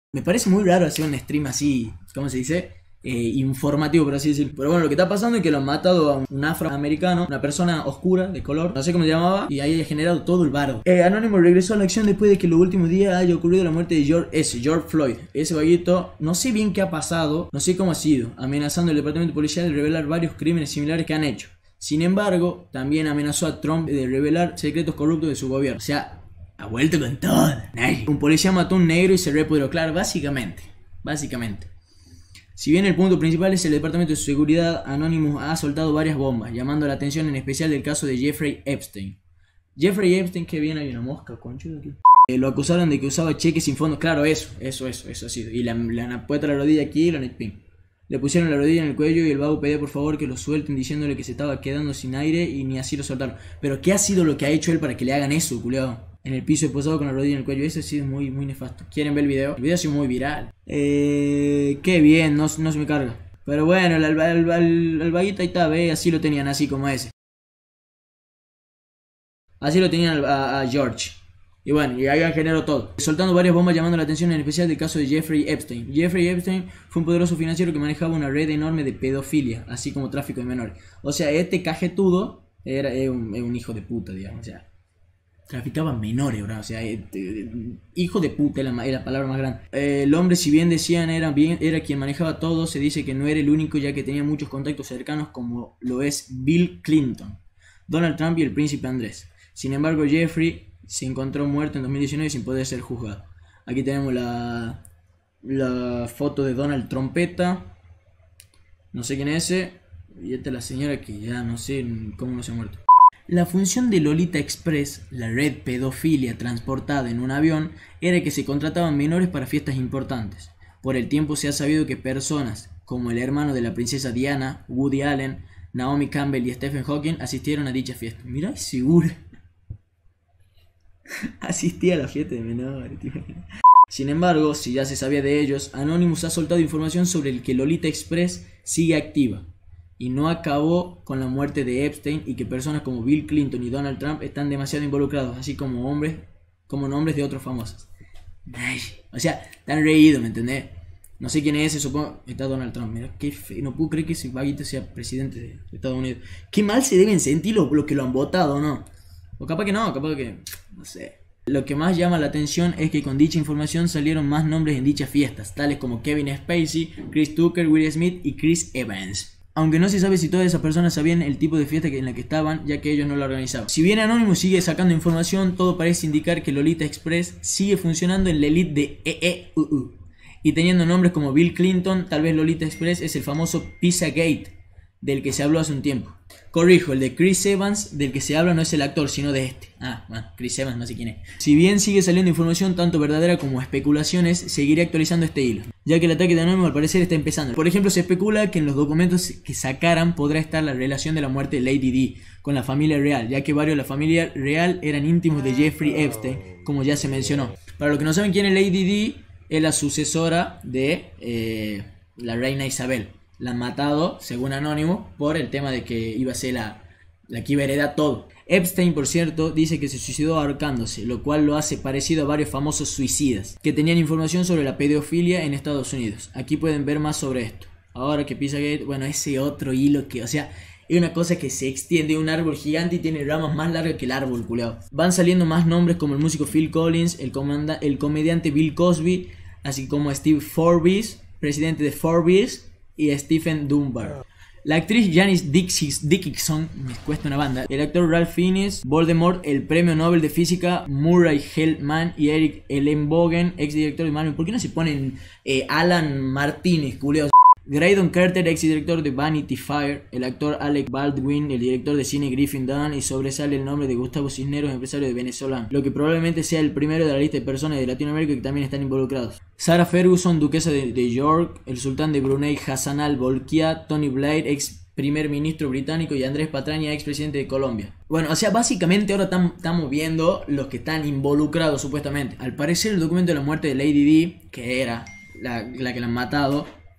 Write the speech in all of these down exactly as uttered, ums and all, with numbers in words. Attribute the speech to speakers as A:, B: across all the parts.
A: Me parece muy raro hacer un stream así, ¿cómo se dice? Eh, informativo, por así decirlo. Pero bueno, lo que está pasando es que lo han matado a un afroamericano, una persona oscura, de color, no sé cómo se llamaba, y ahí ha generado todo el bardo. Eh, Anonymous regresó a la acción después de que los últimos días haya ocurrido la muerte de George S. George Floyd. Ese vaguito, no sé bien qué ha pasado, no sé cómo ha sido, amenazando al departamento policial de revelar varios crímenes similares que han hecho. Sin embargo, también amenazó a Trump de revelar secretos corruptos de su gobierno. O sea, ha vuelto con todo. Un policía mató a un negro y se repudió. Claro, básicamente, básicamente. Si bien el punto principal es el departamento de seguridad, Anonymous ha soltado varias bombas, llamando la atención en especial del caso de Jeffrey Epstein. Jeffrey Epstein, que bien hay una mosca, conchudo aquí. Eh, lo acusaron de que usaba cheques sin fondos. Claro, eso, eso, eso, eso ha sido. Y le han puesto la rodilla aquí y la netping. Le pusieron la rodilla en el cuello y el vago pedía por favor que lo suelten, diciéndole que se estaba quedando sin aire y ni así lo soltaron. Pero ¿qué ha sido lo que ha hecho él para que le hagan eso, culiado? En el piso posado con la rodilla en el cuello. Eso ha sido muy, muy nefasto. ¿Quieren ver el video? El video ha sido muy viral. Eh, qué bien, no, no se me carga. Pero bueno, el, el, el, el, el vaguito ahí está, ve, así lo tenían, así como ese. Así lo tenían a, a George. Y bueno, y ahí generó todo. Soltando varias bombas llamando la atención en especial del caso de Jeffrey Epstein. Jeffrey Epstein fue un poderoso financiero que manejaba una red enorme de pedofilia, así como tráfico de menores. O sea, este cajetudo era, era, un, era un hijo de puta, digamos. O sea, traficaba menores, bro. O sea, este, hijo de puta era la, era la palabra más grande. Eh, el hombre, si bien decían era, bien, era quien manejaba todo, se dice que no era el único, ya que tenía muchos contactos cercanos como lo es Bill Clinton, Donald Trump y el príncipe Andrés. Sin embargo, Jeffrey se encontró muerto en dos mil diecinueve sin poder ser juzgado. Aquí tenemos la, la foto de Donald Trompeta. No sé quién es ese. Y esta es la señora que ya no sé cómo no se ha muerto. La función de Lolita Express, la red pedofilia transportada en un avión, era que se contrataban menores para fiestas importantes. Por el tiempo se ha sabido que personas como el hermano de la princesa Diana, Woody Allen, Naomi Campbell y Stephen Hawking asistieron a dicha fiesta. Mirá, es seguro. Asistía a la fiesta de menores, tío. Sin embargo, si ya se sabía de ellos, Anonymous ha soltado información sobre el que Lolita Express sigue activa y no acabó con la muerte de Epstein, y que personas como Bill Clinton y Donald Trump están demasiado involucrados, así como hombres, como nombres de otros famosos. Ay, o sea, están reídos, ¿me entendés? No sé quién es ese, supongo. Está Donald Trump, mira, qué fe. No puedo creer que ese vaguito sea presidente de Estados Unidos. Qué mal se deben sentir los, los que lo han votado, ¿no? O capaz que no, capaz que... no sé. Lo que más llama la atención es que con dicha información salieron más nombres en dichas fiestas, tales como Kevin Spacey, Chris Tucker, Will Smith y Chris Evans. Aunque no se sabe si todas esas personas sabían el tipo de fiesta en la que estaban, ya que ellos no la organizaban. Si bien Anonymous sigue sacando información, todo parece indicar que Lolita Express sigue funcionando en la elite de E E U U. Y teniendo nombres como Bill Clinton, tal vez Lolita Express es el famoso Pizzagate, del que se habló hace un tiempo. Corrijo, el de Chris Evans, del que se habla no es el actor, sino de este. Ah, bueno, Chris Evans, no sé quién es. Si bien sigue saliendo información tanto verdadera como especulaciones, seguiré actualizando este hilo, ya que el ataque de Anonymous al parecer está empezando. Por ejemplo, se especula que en los documentos que sacaran podrá estar la relación de la muerte de Lady D con la familia real, ya que varios de la familia real eran íntimos de Jeffrey Epstein, como ya se mencionó. Para los que no saben quién es Lady D, es la sucesora de eh, la reina Isabel. La han matado, según Anonymous, por el tema de que iba a ser la, la que iba a heredar todo. Epstein, por cierto, dice que se suicidó ahorcándose, lo cual lo hace parecido a varios famosos suicidas que tenían información sobre la pedofilia en Estados Unidos. Aquí pueden ver más sobre esto. Ahora que Pizzagate, bueno, ese otro hilo que, o sea, es una cosa que se extiende, un árbol gigante y tiene ramas más largas que el árbol, culeado. Van saliendo más nombres como el músico Phil Collins, el, el comediante Bill Cosby, así como Steve Forbes, presidente de Forbes, y Stephen Dunbar. La actriz Janice Dickinson, me cuesta una banda. El actor Ralph Fiennes, Voldemort, el premio Nobel de Física Murray Hellman y Eric Ellenbogen, ex director de Marvel. ¿Por qué no se ponen eh, Alan Martínez, culeos? Graydon Carter, ex director de Vanity Fair, el actor Alec Baldwin, el director de cine Griffin Dunne, y sobresale el nombre de Gustavo Cisneros, empresario de Venezolano, lo que probablemente sea el primero de la lista de personas de Latinoamérica que también están involucrados. Sarah Ferguson, duquesa de, de York, el sultán de Brunei Hassan al-Bolkiah, Tony Blair, ex primer ministro británico, y Andrés Patraña, ex presidente de Colombia. Bueno, o sea, básicamente ahora estamos viendo los que están involucrados supuestamente. Al parecer el documento de la muerte de Lady D, que era la, la que la han matado,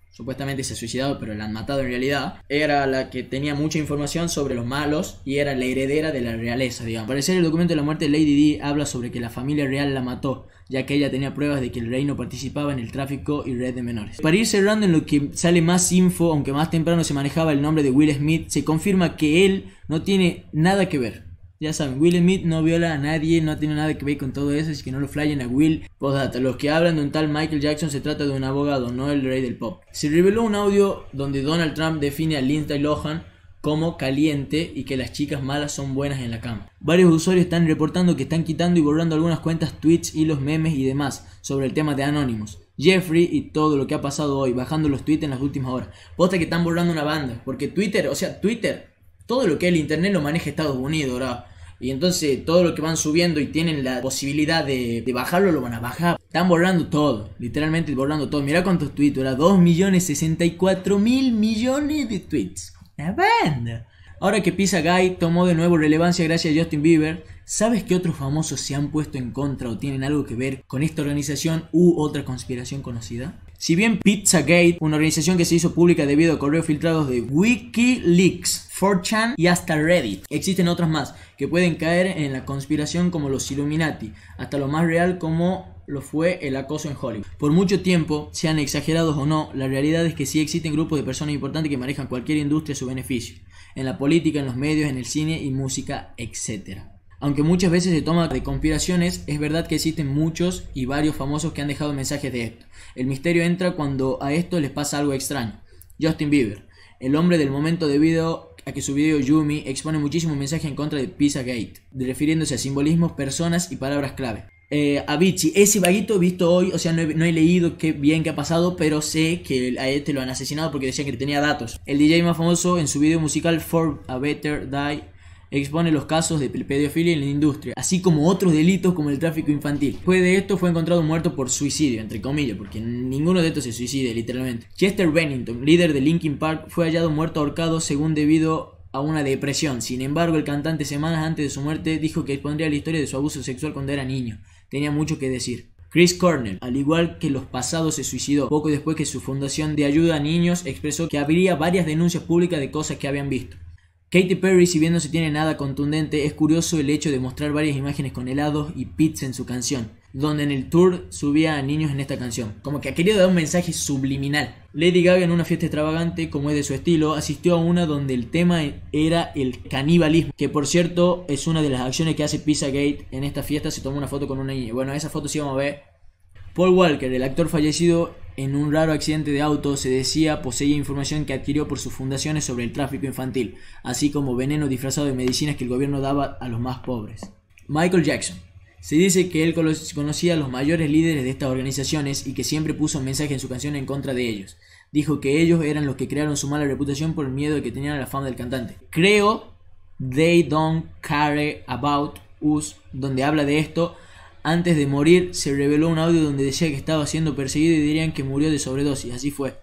A: supuestamente se ha suicidado pero la han matado en realidad, era la que tenía mucha información sobre los malos y era la heredera de la realeza, digamos. Al parecer el documento de la muerte de Lady Di habla sobre que la familia real la mató, ya que ella tenía pruebas de que el reino participaba en el tráfico y red de menores. Para ir cerrando en lo que sale más info, aunque más temprano se manejaba el nombre de Will Smith, se confirma que él no tiene nada que ver. Ya saben, Will Smith no viola a nadie, no tiene nada que ver con todo eso, así que no lo flyen a Will. Postdata, los que hablan de un tal Michael Jackson se trata de un abogado, no el rey del pop. Se reveló un audio donde Donald Trump define a Lindsay Lohan como caliente y que las chicas malas son buenas en la cama. Varios usuarios están reportando que están quitando y borrando algunas cuentas, tweets, hilos, memes y demás sobre el tema de Anonymous, Jeffrey y todo lo que ha pasado hoy, bajando los tweets en las últimas horas. Posta que están borrando una banda, porque Twitter, o sea, Twitter, todo lo que es el internet lo maneja Estados Unidos, ¿verdad? Y entonces todo lo que van subiendo y tienen la posibilidad de, de bajarlo, lo van a bajar. Están borrando todo, literalmente borrando todo. Mirá cuántos tweets, era dos millones sesenta y cuatro mil millones de tweets. Una banda. Ahora que Pizzagate tomó de nuevo relevancia gracias a Justin Bieber, ¿sabes qué otros famosos se han puesto en contra o tienen algo que ver con esta organización u otra conspiración conocida? Si bien Pizzagate, una organización que se hizo pública debido a correos filtrados de WikiLeaks, cuatro chan y hasta Reddit, existen otras más que pueden caer en la conspiración como los Illuminati, hasta lo más real como lo fue el acoso en Hollywood. Por mucho tiempo, sean exagerados o no, la realidad es que sí existen grupos de personas importantes que manejan cualquier industria a su beneficio, en la política, en los medios, en el cine y música, etcétera. Aunque muchas veces se toma de conspiraciones, es verdad que existen muchos y varios famosos que han dejado mensajes de esto. El misterio entra cuando a esto les pasa algo extraño. Justin Bieber, el hombre del momento debido a que su video Yumi expone muchísimos mensajes en contra de Pizzagate, refiriéndose a simbolismos, personas y palabras clave. Eh, Avicii, ese vaguito visto hoy, o sea, no he, no he leído qué bien que ha pasado, pero sé que a este lo han asesinado porque decían que tenía datos. El D J más famoso en su video musical For a Better Die expone los casos de pedofilia en la industria, así como otros delitos como el tráfico infantil. Después de esto fue encontrado muerto por suicidio, entre comillas, porque ninguno de estos se suicida literalmente. Chester Bennington, líder de Linkin Park, fue hallado muerto ahorcado según debido a una depresión. Sin embargo, el cantante semanas antes de su muerte dijo que expondría la historia de su abuso sexual cuando era niño. Tenía mucho que decir. Chris Cornell, al igual que los pasados, se suicidó poco después que su fundación de ayuda a niños expresó que habría varias denuncias públicas de cosas que habían visto. Katy Perry, si bien no se tiene nada contundente, es curioso el hecho de mostrar varias imágenes con helados y pizza en su canción, donde en el tour subía a niños en esta canción, como que ha querido dar un mensaje subliminal. Lady Gaga, en una fiesta extravagante como es de su estilo, asistió a una donde el tema era el canibalismo, que por cierto es una de las acciones que hace Pizzagate. En esta fiesta se tomó una foto con una niña. Bueno, esa foto sí vamos a ver. Paul Walker, el actor fallecido en un raro accidente de auto, se decía poseía información que adquirió por sus fundaciones sobre el tráfico infantil, así como veneno disfrazado de medicinas que el gobierno daba a los más pobres. Michael Jackson. Se dice que él conocía a los mayores líderes de estas organizaciones y que siempre puso un mensaje en su canción en contra de ellos. Dijo que ellos eran los que crearon su mala reputación por el miedo de que tenían a la fama del cantante. Creo They Don't Care About Us, donde habla de esto. Antes de morir se reveló un audio donde decía que estaba siendo perseguido y dirían que murió de sobredosis. Así fue.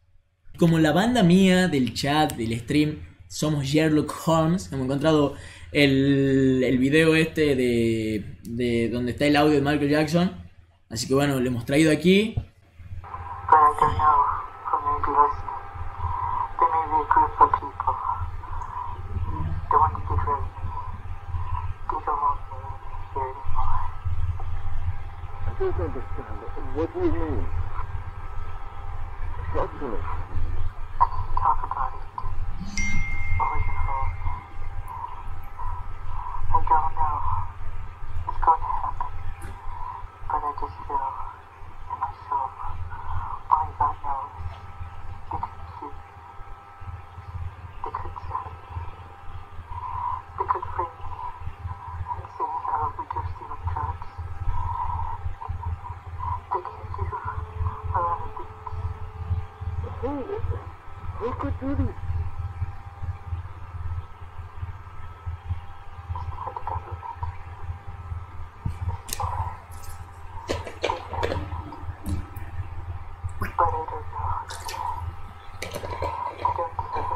A: Como la banda mía del chat, del stream, somos Sherlock Holmes, hemos encontrado el, el video este de, de donde está el audio de Michael Jackson. Así que bueno, lo hemos traído aquí.
B: I don't understand. What do you mean? Talk to me.
C: Talk about it. What was your fault? I don't know. It's going to happen. But I just feel in my soul. Only God knows. They could shoot me. They could sell me. They could frame me and say I overdosed you with drugs. They can do a lot of things.
B: Who? Who could do this?
C: It's not the government. But I don't know. I don't care. I can't do it.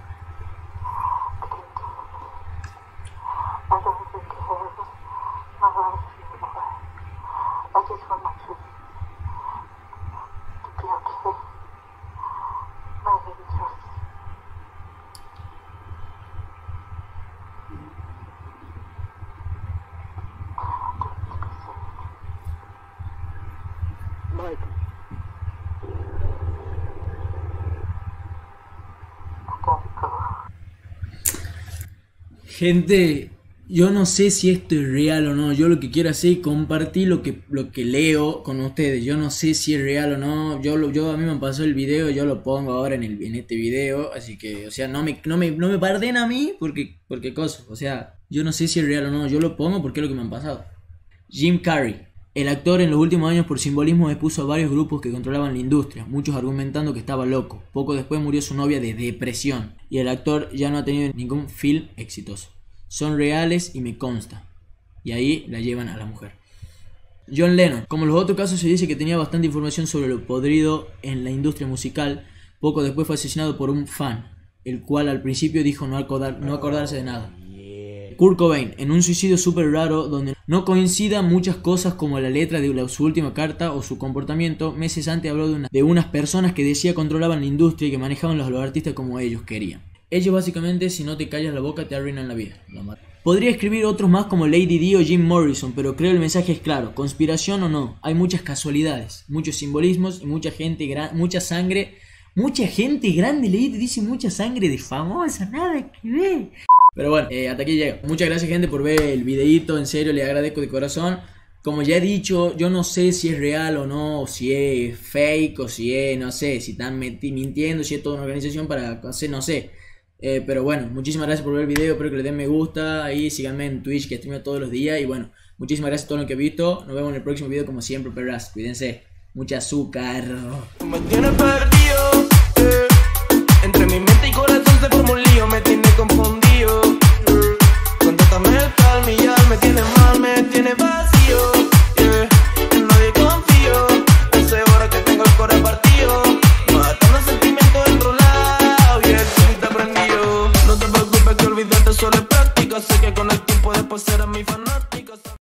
C: I don't even care my life anymore. I just want my kids to be okay.
B: Mike.
A: Gente, yo no sé si esto es real o no. Yo lo que quiero hacer es compartir lo que, lo que leo con ustedes. Yo no sé si es real o no. Yo, lo, yo a mí me pasó el video, yo lo pongo ahora en, el, en este video. Así que, o sea, no me, no me, no me parden a mí porque, porque cosa. O sea, yo no sé si es real o no. Yo lo pongo porque es lo que me han pasado. Jim Carrey. El actor en los últimos años por simbolismo expuso a varios grupos que controlaban la industria, muchos argumentando que estaba loco. Poco después murió su novia de depresión y el actor ya no ha tenido ningún film exitoso. Son reales y me consta. Y ahí la llevan a la mujer. John Lennon. Como en los otros casos se dice que tenía bastante información sobre lo podrido en la industria musical, poco después fue asesinado por un fan, el cual al principio dijo no, acordar, no acordarse de nada. Kurt Cobain, en un suicidio súper raro donde no coincidan muchas cosas como la letra de la, su última carta o su comportamiento, meses antes habló de, una, de unas personas que decía controlaban la industria y que manejaban los, los artistas como ellos querían. Ellos básicamente, si no te callas la boca, te arruinan la vida. Podría escribir otros más como Lady Di o Jim Morrison, pero creo el mensaje es claro, conspiración o no, hay muchas casualidades, muchos simbolismos y mucha gente, mucha sangre, mucha gente grande, Lady dice mucha sangre de famosa, nada que ver. Pero bueno, eh, hasta aquí llega. Muchas gracias, gente, por ver el videito. En serio, les agradezco de corazón. Como ya he dicho, yo no sé si es real o no, o si es fake, o si es, no sé, si están mintiendo, si es toda una organización para hacer, no sé. Eh, pero bueno, muchísimas gracias por ver el video. Espero que le den me gusta. Y síganme en Twitch, que streamo todos los días. Y bueno, muchísimas gracias a todos los que he visto. Nos vemos en el próximo video, como siempre, perras. Cuídense. Mucha azúcar.
D: Me tiene perdido, eh. Entre mi mente y corazón se formó un lío. Me tiene confundido, eh. Contéstame el calmillar. Me tiene mal, me tiene vacío, yeah. En nadie confío. Hace horas que tengo el corazón partido, matando sentimientos dentro lado. Y el chiste prendido. No te preocupes que olvidarte solo es práctica. Sé que